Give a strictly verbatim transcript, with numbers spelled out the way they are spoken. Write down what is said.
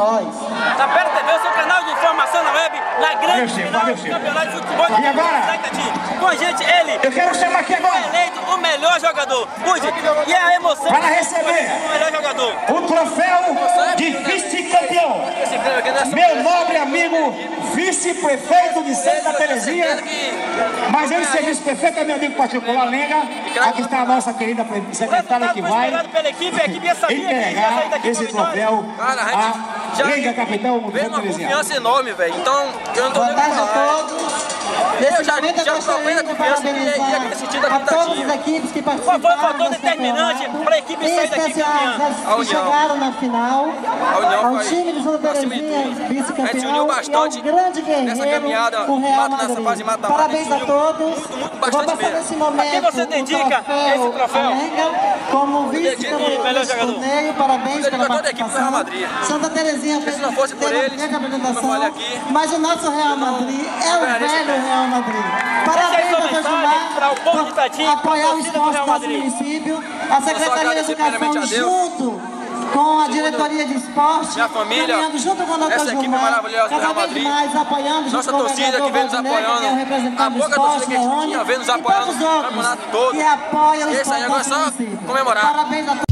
nós. Tapera T V, o seu canal de informação na web, na grande Chico, final valeu, do Chico. campeonato de futebol de E agora? Com a gente, ele. Eu quero chamar aqui agora. Foi eleito o melhor jogador. Pude, e a emoção Para receber o melhor jogador. o troféu de vice-campeão. Meu nobre amigo, vice-prefeito de Santa Terezinha, mas ele serviço prefeito é meu amigo particular, Lenga. Aqui está a nossa querida secretária que vai pela equipe, a equipe já sabia que ia entregar sair daqui esse com a vitória. troféu Cara, a gente a Lenga, capitão do Veio Santa uma Terezinha. confiança enorme, velho. Então, eu não tô Boa nem tarde a falar. todos. Eu já, Momento, eu já gostaria provei a de confiança que ia, ia parabenizar sentir da a todas as tentativa. equipes que Foi participaram um fator desse determinante campeonato, para a equipe em sair daqui especial campeã. as A que União. chegaram na final, A União ao foi time de Santa acima de Terezinha, tudo. A gente se vice-campeão, uniu e bastante ao grande guerreiro, nessa caminhada, o Real mata- nessa Madrid. fase mata-mata. Parabéns a A gente todos. muito, muito, Eu vou bastante passar mesmo. nesse momento A quem você dedica o troféu, esse troféu? a Lenga, como vice-campeão melhor desse jogador. torneio. Parabéns Eu pela digo a toda a equipe do Real participação. Madrid. Santa Terezinha fez Se não fosse por teve uma eles, grande como eu apresentação, falei aqui, mas o nosso Real Madrid é o ganharia esse velho prêmio. Real Madrid. Deixa aí Parabéns sua ao mensagem Tajumar para o povo de Itati, por apoiar o torcida do esporte Real do nosso Madrid. município, a Secretaria de agradecer primeiramente Educação a Deus. junto com a diretoria de esporte, Minha família, caminhando junto com o doutor essa equipe Gilmar, maravilhosa do cada Real vez Madrid, mais apoiando junto nossa com o torcida vereador que vem nos Valdinei, que é o apoiando, representante a do pouca esporte, torcida que a gente Leone, tinha vem nos e apoiando tantos no outros campeonato todo. que apoiam o Esse esporte aí agora do é só nosso município. comemorar. Parabéns a todos.